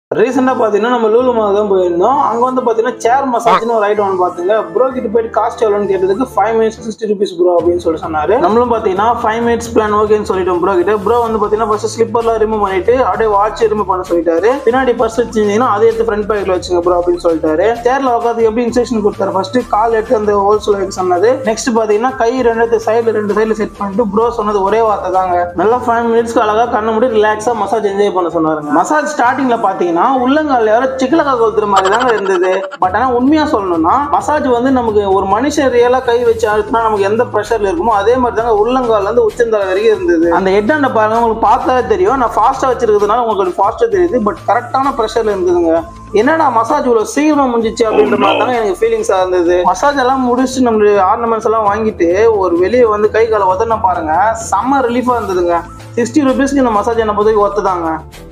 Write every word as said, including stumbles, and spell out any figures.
ரீசெண்டா பாத்தீங்கன்னா நம்ம லூலு மால் தான் போயிருந்தோம். அங்க வந்து பாத்தீங்கன்னா சேர் மசாஜ்னு ஒரு ஐட்டம் ஒன்று பாத்துங்க. ப்ரோ கிட்ட போயிட்டு காஸ்ட் எவ்வளோன்னு கேட்டதுக்கு five minutes sixty rupees bro அப்படின்னு சொல்லி சொன்னாரு. நம்மளும் பாத்தீங்கன்னா ஃபைவ் மினிட்ஸ் பிளான் ஓகேன்னு சொல்லிட்டோம் ப்ரோ கிட்ட. ப்ரோ வந்து பாத்தீங்கன்னா ஃபர்ஸ்ட் ஸ்லிப்பர்லாம் ரிமூவ் பண்ணிட்டு அப்படியே வாட்ச் ரிமூவ் பண்ண சொல்லிட்டாரு. பின்னாடி பர்ஸ் வச்சிருந்தீங்கன்னா அதை எடுத்து ஃப்ரண்ட் பேக்ல வச்சுங்க ப்ரோ அப்படின்னு சொல்லிட்டாரு. சேர்ல உட்காந்து எப்படி இன்ஸ்ட்ரக்ஷன் கொடுத்தாரு. ஃபர்ஸ்ட் கால் எடுத்து அந்த ஹோல்ஸ் வைக்க சொன்னது. நெக்ஸ்ட் பாத்தீங்கன்னா கை ரெண்டு சைடுல ரெண்டு சைடுல செட் பண்ணிட்டு ப்ரோ சொன்னது ஒரே வார்த்தை தாங்க. நல்லா ஃபைவ் மினிட்ஸ்க்கு அழகா கண்ண மூடி ரிலாக்ஸா மசாஜ் என்ஜாய் பண்ண சொன்னாருங்க. மசாஜ் ஸ்டார்டிங்ல பாத்தீங்கன்னா உள்ளங்கால சிக்கலக்கா கொளுத்துற மாதிரி தாங்க இருந்தது. பட் ஆனா உண்மையா சொல்லணும்னா மசாஜ் வந்து நமக்கு ஒரு மனுஷன் ரியலா கை வச்சு அழுத்தினா நமக்கு எந்த ப்ரெஷர்ல இருக்குமோ அதே மாதிரி தாங்க உள்ளங்கால இருந்து உச்சந்தலை வரைக்கும் இருந்தது. அந்த ஹெட் அண்ட பாருங்க, உங்களுக்கு பார்த்தாலே தெரியும். நான் ஃபாஸ்டா வச்சிருக்கிறதுனால உங்களுக்கு ஃபாஸ்டா தெரியுது. பட் கரெக்டான ப்ரெஷர்ல இருந்ததுங்க. என்னடா மசாஜ் இவ்வளவு சீக்கிரமா முடிஞ்சிச்சு அப்படின்ற மாதிரி தாங்க எனக்கு ஃபீலிங்ஸா இருந்தது. மசாஜ் எல்லாம் முடிச்சுட்டு நம்ம ஆர்னமெண்ட்ஸ் எல்லாம் வாங்கிட்டு ஒரு வெளியே வந்து கை காலை உதன பாருங்க, செம்ம ரிலீஃபா இருந்ததுங்க. சிக்ஸ்டி ருபீஸ்க்கு இந்த மசாஜ் என்ன பொறுத்தவரைக்கும் ஒர்த்து தாங்க.